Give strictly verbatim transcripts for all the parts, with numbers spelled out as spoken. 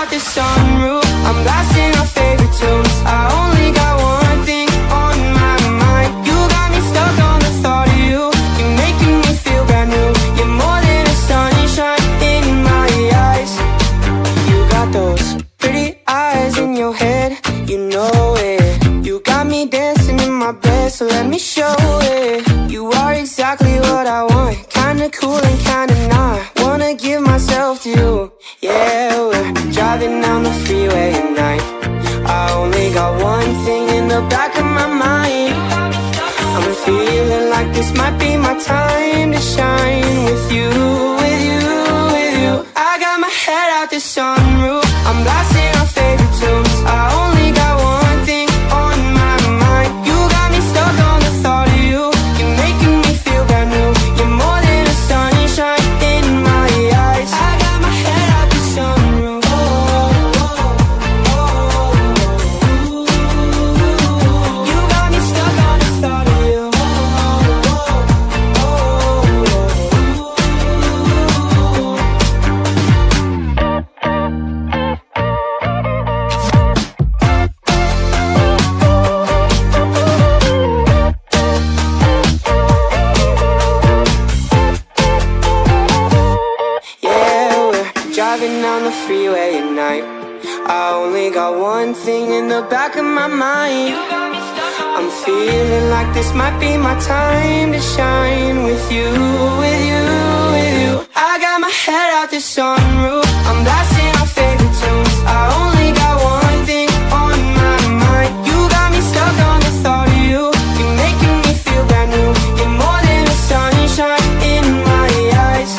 out the sunroof. I'm blasting our favorite tunes. I only got one thing on my mind. You got me stuck on the thought of you. You're making me feel brand new. You're more than a sunshine in my eyes. You got those pretty eyes in your head, you know it. You got me dancing in my bed, so let me show it. You are exactly what I want, kinda cool and kinda not. Wanna give myself to you. Yeah, we're driving down the freeway at night. I only got one thing in the back of my mind. I'm feeling like this might be my time to shine with you, with you, with you. I got my head out the sunroof. I'm blasting our favorite tunes. I only got one thing on my mind. You got me stuck on the thought of you. You're making me feel brand new. You're more than a sunshine in my eyes. I got my head out the sunroof. Oh, oh, oh, oh. You got me stuck on the thought of you. Oh, oh, driving down the freeway at night. I only got one thing in the back of my mind. I'm feeling like this might be my time to shine with you, with you, with you. I got my head out the sunroof. I'm blasting our favorite tunes. I only got one thing on my mind. You got me stuck on the thought of you. You're making me feel brand new. You're more than a sunshine in my eyes.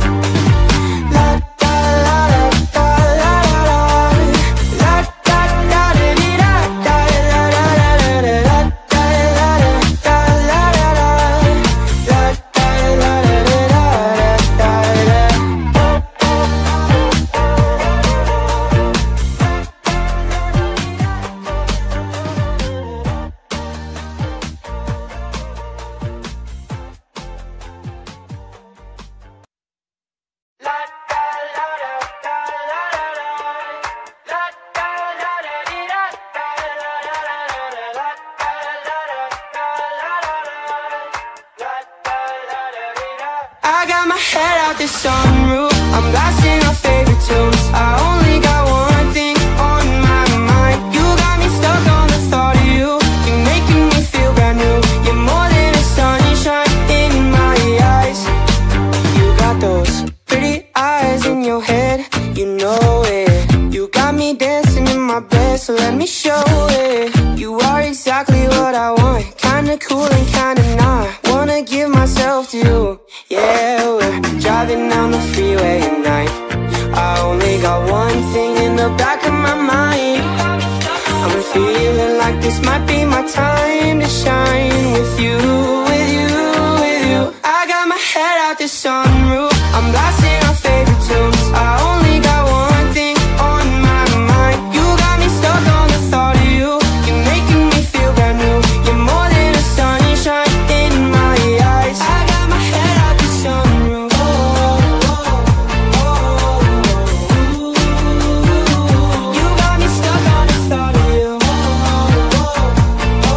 I got my head out the sunroof. I'm blasting our favorite tunes. I only got one thing on my mind. You got me stuck on the thought of you. You're making me feel brand new. You're more than a sunshine in my eyes. You got those pretty eyes in your head, you know it. You got me dancing in my bed, so let me show it. You are exactly what I want, kinda cool and kinda not. Wanna give myself to you. Yeah, we're driving down the freeway at night. I only got one thing in the back of my mind. I'm feeling like this might be my time to shine with you, with you, with you. I got my head out the sunroof. I'm blasting our favorite tunes. I only got one thing on my mind. You got me stuck on the thought of you. You're making me feel brand new. You're more than a sunshine in my eyes. I got my head out the sunroof. Oh, oh, oh, oh. You got me stuck on the thought of you. Oh, oh,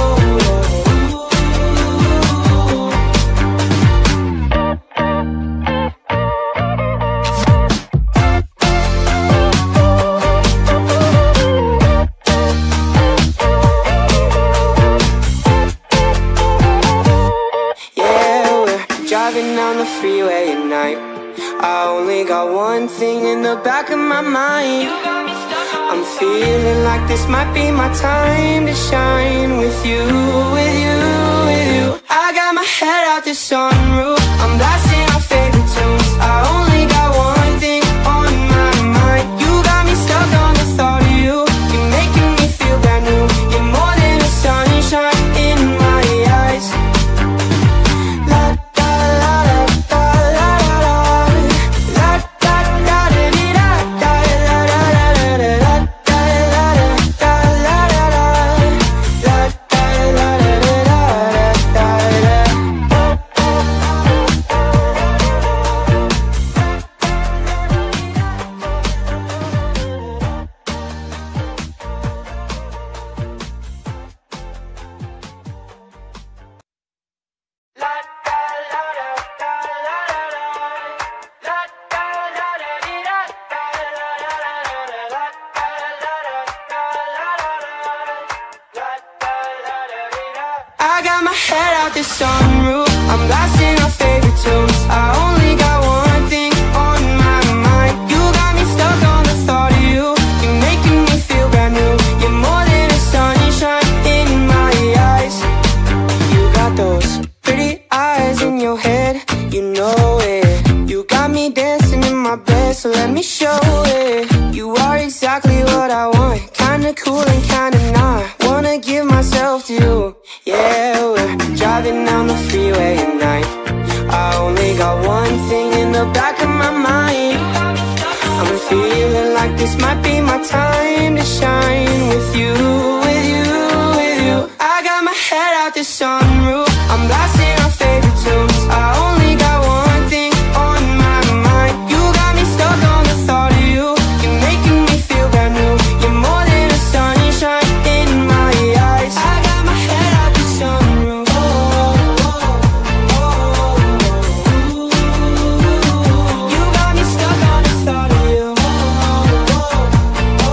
driving down the freeway at night. I only got one thing in the back of my mind. I'm feeling like this might be my time to shine with you, with you, with you. I got my head out the sunroof. I'm blasting our favorite tunes. I only got one thing on my mind. You got me stuck on the thought of you. You're making me feel brand new. You're more than a sunshine in my eyes. got my head out the sunroof, I'm blasting our favorite tunes. I only got one thing on my mind. You got me stuck on the thought of you. You're making me feel brand new. You're more than a sunshine in my eyes. You got those pretty eyes in your head, you know it. You got me dancing in my bed, so let me show it. You are exactly what I want, kinda cool and kinda not. Wanna give myself to you. Yeah, we're driving down the freeway at night. I only got one thing in the back of my mind. I'm feeling like this might be my time to shine with you, with you, with you. I got my head out the sunroof, I'm blasting our favorite tunes. I only got one thing on my mind. You got me stuck on the thought of you. You're making me feel brand new. You're more than a sunshine in my eyes. I got my head out the sunroof. Oh, oh, oh, oh. You got me stuck on the thought of you. Oh, oh,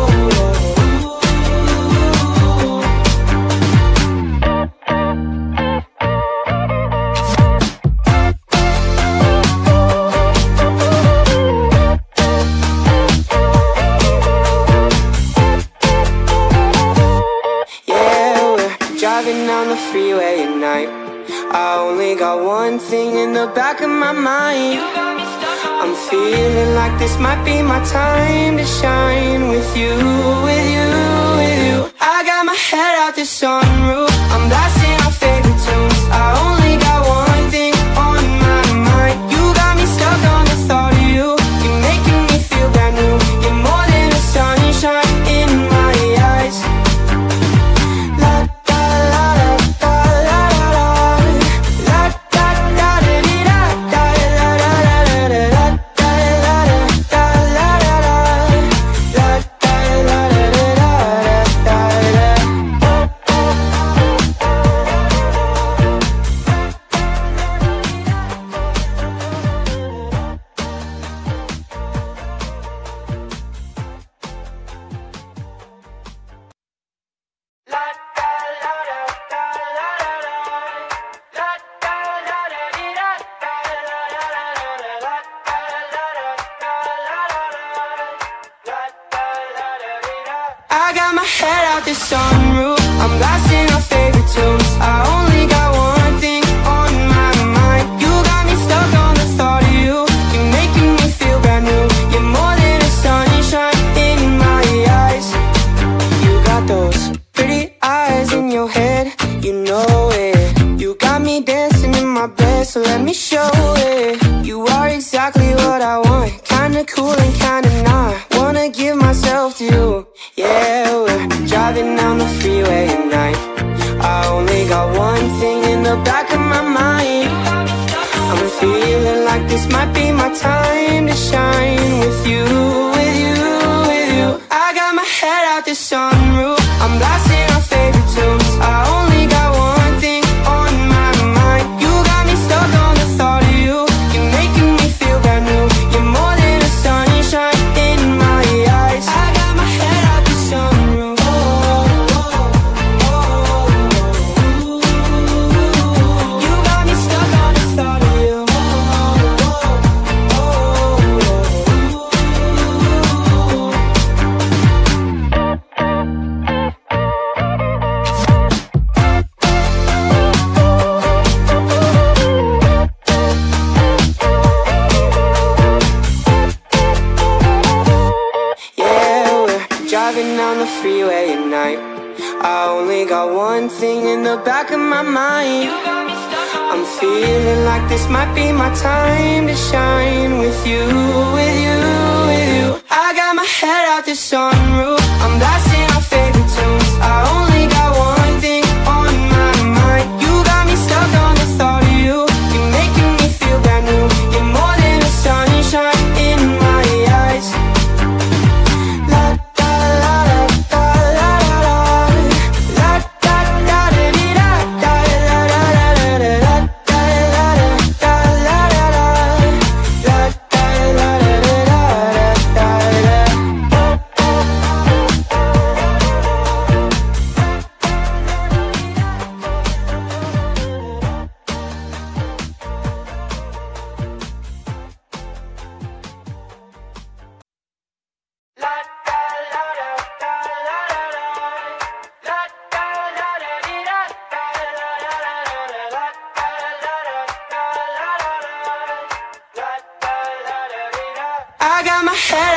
driving down the freeway at night. I only got one thing in the back of my mind. I'm feeling like this might be my time to shine with you, with you, with you. I got my head out the sunroof, I'm blasting our favorite tunes. I only got one thing on my mind. You got me stuck on the thought of you. You're making me feel brand new. You're more than a sunshine in my eyes. I got my head out the sunroof, I'm blasting our favorite tunes. I only got one thing on my mind. You got me stuck on the thought of you. You're making me feel brand new. You're more than a sunshine in my eyes. You got those pretty eyes in your head, you know it. You got me dancing in my bed, so let me show it. You are exactly what I want, kinda cool and kinda not. Wanna give myself to you. Yeah, we're driving down the freeway at night. I only got one thing in the back of my mind. I'm feeling like this might be my time to shine with you, with you, with you. I got my head out the sunroof, I'm blasting our favorite tunes. I only got one thing on my mind. You got me stuck on the thought of you. You're making me feel brand new. You're more than a sunshine in my eyes. I got my head out the sunroof. Oh, oh, oh, oh. You got me stuck on the thought of you. Oh, oh, driving down the freeway at night. I only got one thing in the back of my mind. I'm feeling like this might be my time to shine with you, with you, with you. I got my head out the sunroof, I'm blasting our favorite tunes. I only got one thing on my mind. You got me stuck on the thought of you. You're making me feel brand new. You're more than a sunshine in my eyes. La da la da la la la la da da da dee da da la la la la la da la da la la la la da la la la la da da.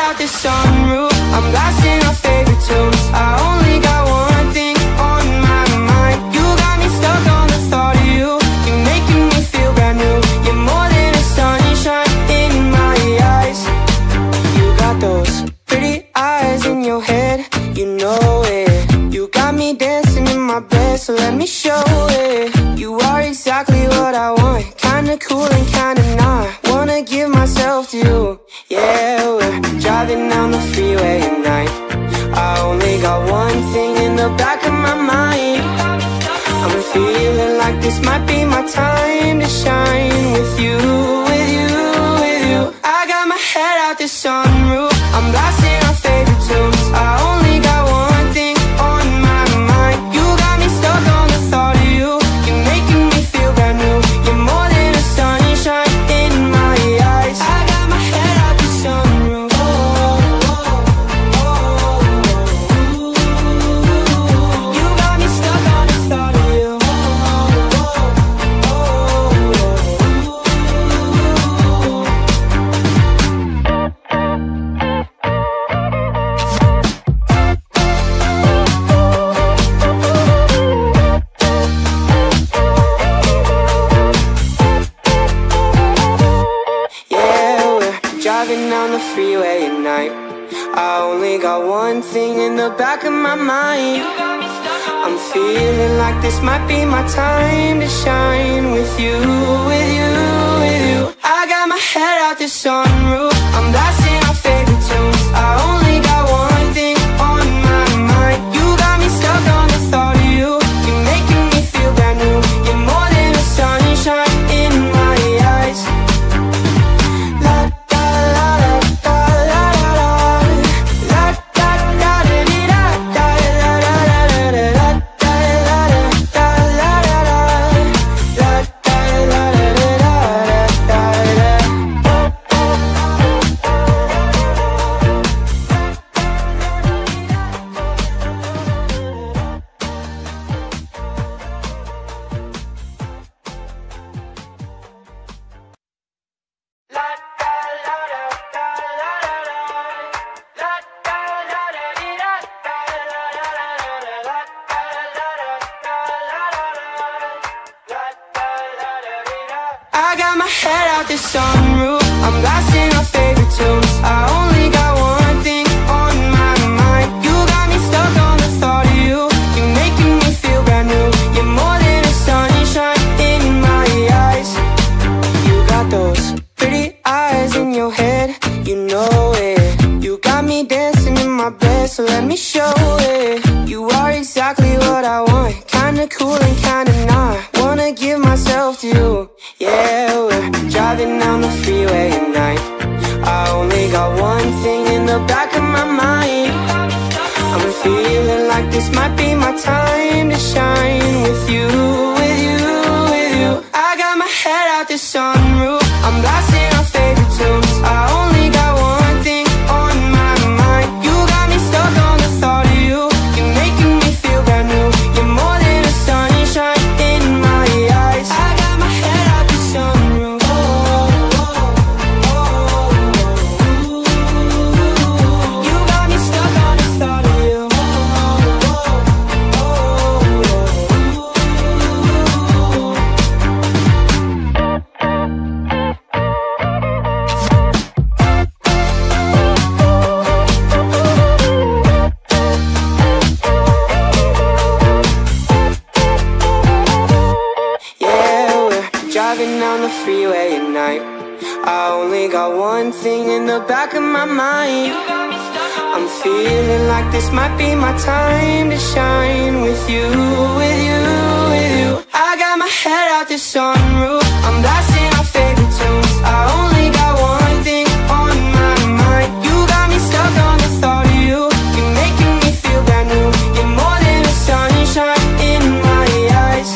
out the sunroof. I'm blasting our favorite tunes. I only got one thing on my mind. You got me stuck on the thought of you. You're making me feel brand new. You're more than a sunshine in my eyes. You got those pretty eyes in your head, you know it. You got me dancing in my bed, so let me show it. You are exactly what I want, kinda cool and kinda not. Wanna give myself to you. Yeah, we're driving down the freeway at night. I only got one thing in the back of my mind. I'm feeling like this might be my time to shine with you, with you, with you. I got my head out the sunroof. I'm blasting our favorite tunes. I only got one thing on my mind. You got me stuck on the thought of you. You're making me feel brand new. You're more than a sunshine in my eyes. I got my head out the sunroof. Oh, oh, oh, oh. You got me stuck on the thought of you. Oh, oh, oh, driving down the freeway at night. I only got one thing in the back of my mind. I'm feeling like this might be my time to shine with you, with you, with you. I got my head out the sunroof. I'm blasting our favorite tunes. I only got one thing on my mind. You got me stuck on the thought of you. You're making me feel brand new. You're more than a sunshine in my eyes. I got my head out the sunroof. I'm blasting our favorite tunes. I only got one thing on my mind. You got me stuck on the thought of you. You're making me feel brand new. You're more than a sunshine in my eyes. You got those pretty eyes in your head, you know it. You got me dancing in my bed, so let me show it. You are exactly what I want, kinda cool and kinda not. Wanna give myself to you. Yeah, we're driving down the freeway at night. I only got one thing in the back of my mind. I'm feeling like this might be my time to shine with you, with you, with you. I got my head out the sunroof. I'm blasting our favorite tunes. I only got one thing on my mind. You got me stuck on the thought of you. You're making me feel brand new. You're more than a sunshine in my eyes. I got my head out the sunroof. Oh, oh, oh, oh. You got me stuck on the thought of you. Oh, oh, driving down the freeway at night. I only got one thing in the back of my mind. I'm feeling like this might be my time to shine with you, with you, with you. I got my head out the sunroof. I'm blasting our favorite tunes. I only got one thing on my mind. You got me stuck on the thought of you. You're making me feel brand new. You're more than a sunshine in my eyes.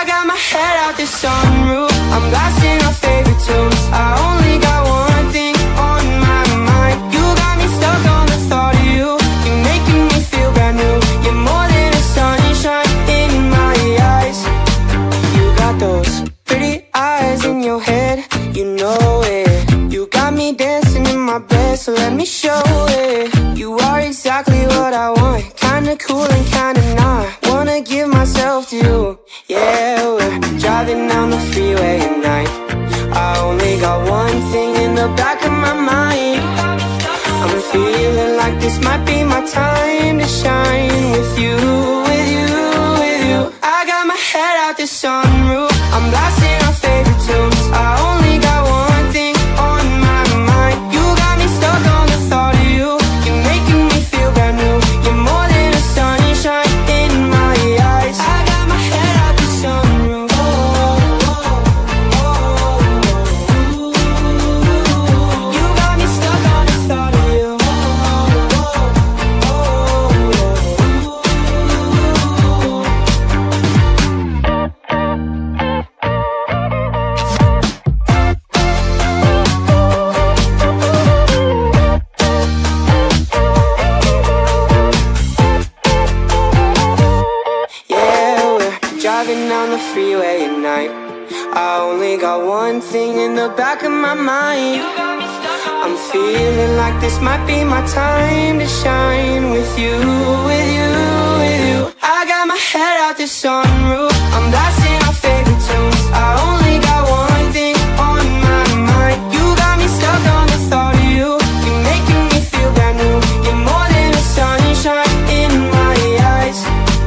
got my head out the sunroof, I'm blasting our favorite tunes. I only got one thing on my mind. You got me stuck on the thought of you. You're making me feel brand new. You're more than a sunshine in my eyes. You got those pretty eyes in your head, you know it. You got me dancing in my bed, so let me show it. You are exactly what I want, kinda cool and kinda not. Wanna give myself to you. Yeah, we're driving down the freeway at night. I only got one thing in the back of my mind. I'm feeling like this might be my time to shine with you, with you, with you. I got my head out the sunroof, I'm blasting our favorite tunes. I only got one thing on my mind. You got me stuck on the thought of you. You're making me feel brand new. You're more than a sunshine in my eyes. I got my head out the sunroof. Oh, oh, oh, oh. You got me stuck on the thought of you. Oh, oh, driving down the freeway at night. I only got one thing in the back of my mind. I'm feeling like this might be my time to shine with you, with you, with you. I got my head out the sunroof, I'm blasting our favorite tunes. I only got one thing on my mind. You got me stuck on the thought of you. You're making me feel brand new. You're more than a sunshine in my eyes.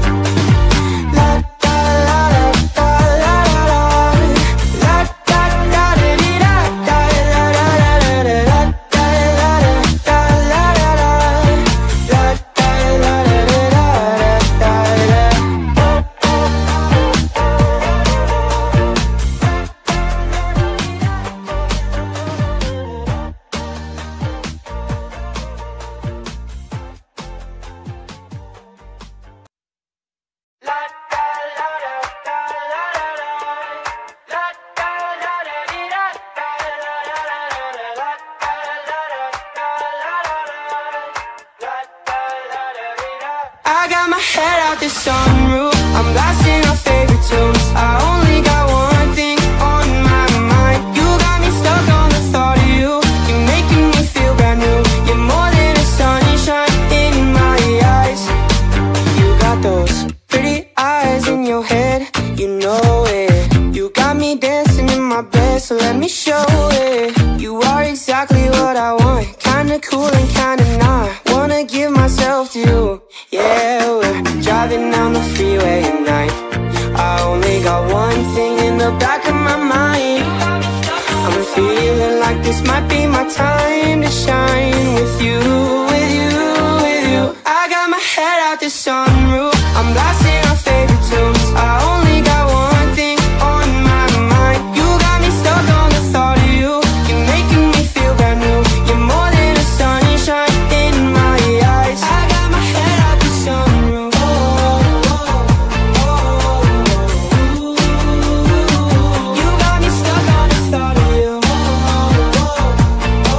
I got my head out the sunroof, I'm blasting our favorite tunes. I only got one thing on my mind. You got me stuck on the thought of you. You're making me feel brand new. You're more than a sunshine in my eyes. You got those pretty eyes in your head, you know it. You got me dancing in my bed, so let me show it. You are exactly what I want, kinda cool and kinda not. Wanna give myself to you. Yeah, we're driving down the freeway at night. I only got one thing in the back of my mind. I'm feeling like this might be my time to shine with you, with you, with you. I got my head out the sunroof, I'm blasting our favorite tunes. I only got one thing on my mind. You got me stuck on the thought of you. You're making me feel brand new. You're more than a sunshine in my eyes. I got my head out the sunroof. Oh, oh, oh, oh. You got me stuck on the thought of you. Oh, oh,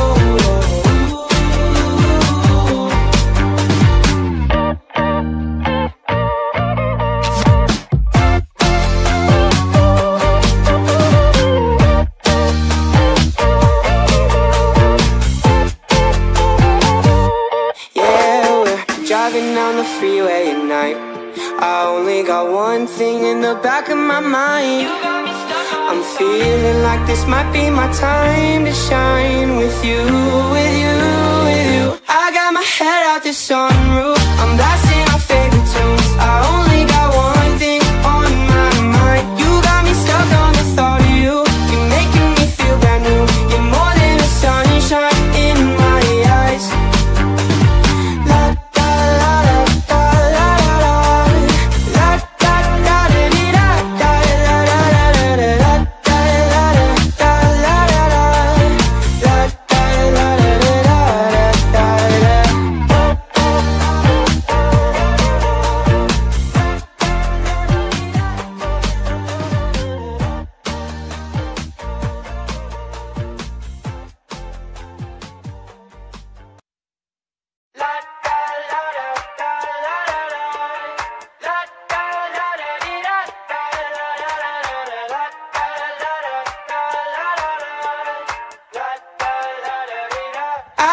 driving down the freeway at night. I only got one thing in the back of my mind. I'm feeling like this might be my time to shine with you, with you, with you. I got my head out the sunroof, I'm blasting our favorite tunes. I only got one thing on my mind. You got me stuck on the thought of you. You're making me feel brand new. You're more than a sunshine in my eyes.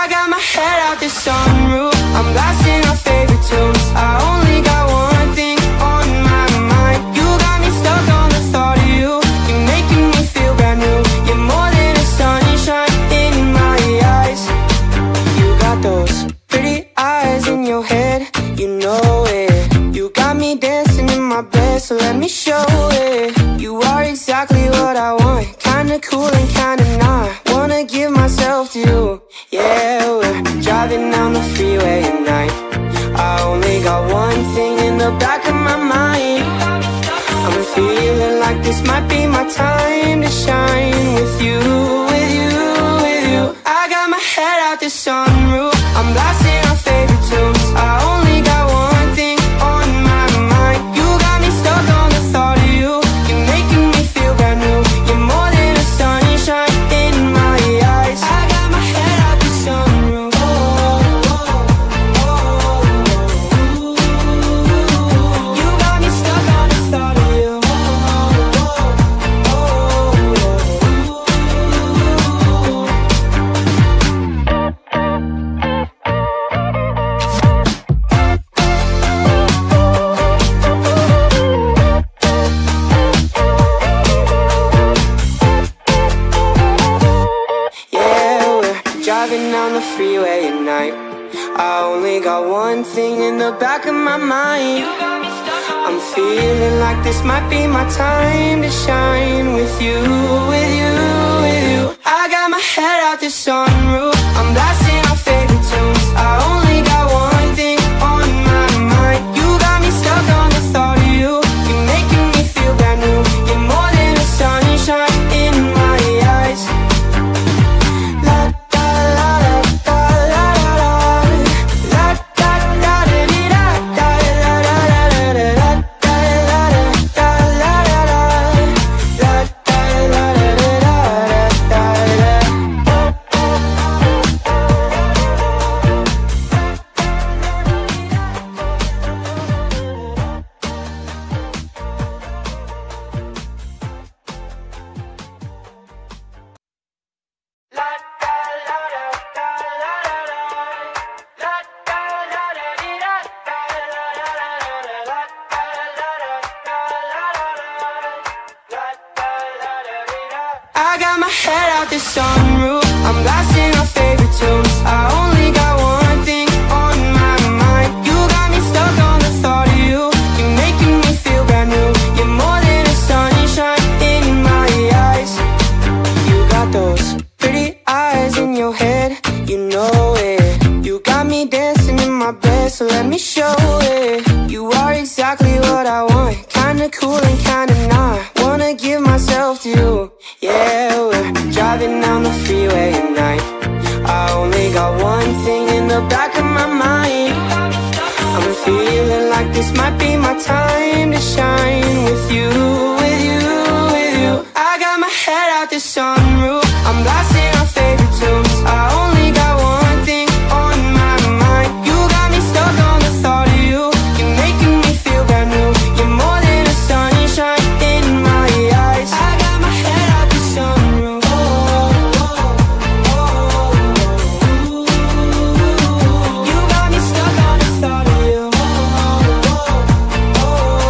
I got my head out the sunroof, I'm blasting our favorite tunes. I only got one thing on my mind. You got me stuck on the thought of you. You're making me feel brand new. You're more than a sunshine in my eyes. You got those pretty eyes in your head, you know it. You got me dancing in my bed, so let me show it. You are exactly what I want, kinda cool and kinda not. Wanna give myself to you. Yeah, we're driving down the freeway at night. I only got one thing in the back of my mind. I'm feeling like this might be my time to shine with you, with you, with you. I got my head out the sunroof, I'm blasting our favorite tunes. I only got one thing on my mind. You got me stuck on the thought of you. You're making me feel brand new. You're more than a sunshine in my eyes. I got my head out the sunroof. Oh, oh, oh, oh. You got me stuck on the thought of you. Oh, oh, driving down the freeway at night. I only got one thing in the back of my mind. I'm feeling like this might be my time to shine with you, with you, with you. I got my head out the sunroof, I'm blasting our favorite tunes. I only got one thing on my mind. You got me stuck on the thought of you. You're making me feel brand new. You're more than a sunshine in my eyes. I got my head out the sunroof, I'm blasting our favorite tunes. I only got one thing on my mind. You got me stuck on the thought of you. You're making me feel brand new. You're more than a sunshine in my eyes. You got those pretty eyes in your head, you know it. You got me dancing in my bed, so let me show it. You are exactly what I want, kinda cool and kinda not. Wanna give myself to you. Yeah, we're driving down the freeway at night. I only got one thing in the back of my mind. I'm feeling like this might be my time to shine with you, with you, with you. I got my head out the sunroof, I'm blasting our favorite tunes. I only got one thing on my mind. You got me stuck on the thought of you. You're making me feel brand new. You're more than a sunshine in my eyes. I got my head out the sunroof. Oh, oh, oh, oh. You got me stuck on the thought of you. Oh, oh,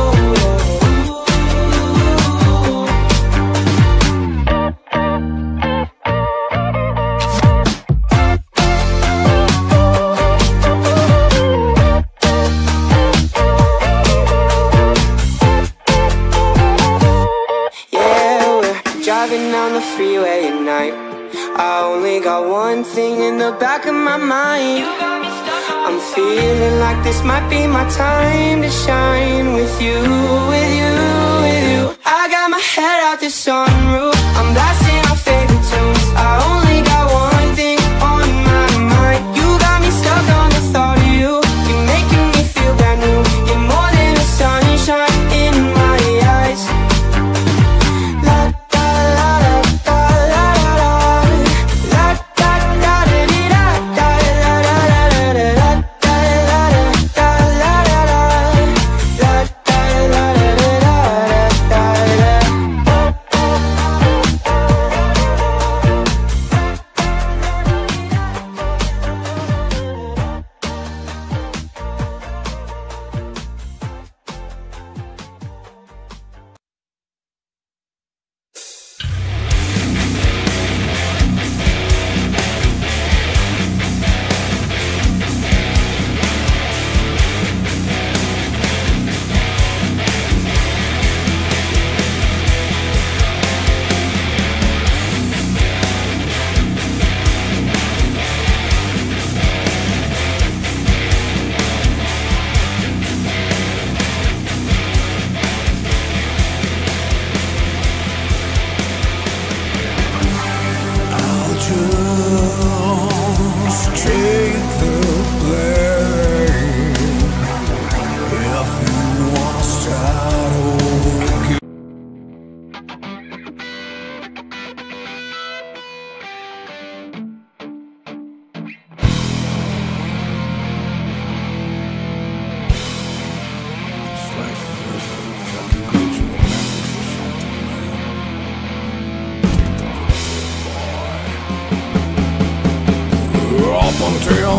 driving down the freeway at night. I only got one thing in the back of my mind. I'm feeling like this might be my time to shine with you, with you, with you. I got my head out the sunroof, I'm blasting our favorite tunes. I only got one thing on my mind. You got me stuck on the thought of you. You're making me feel brand new. You're more than a sunshine in my eyes. La da la da la la la la da da da dee da da la la la la la da la la la la la la da da la la la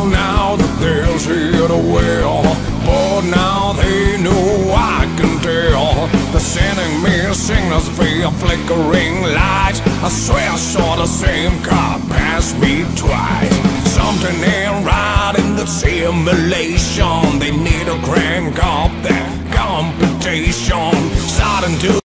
Well, now that there's here to well, but now they know I can tell. They're sending me signals via flickering lights. I swear I saw the same car pass me twice. Something ain't right in the simulation. They need to crank up that computation. Starting to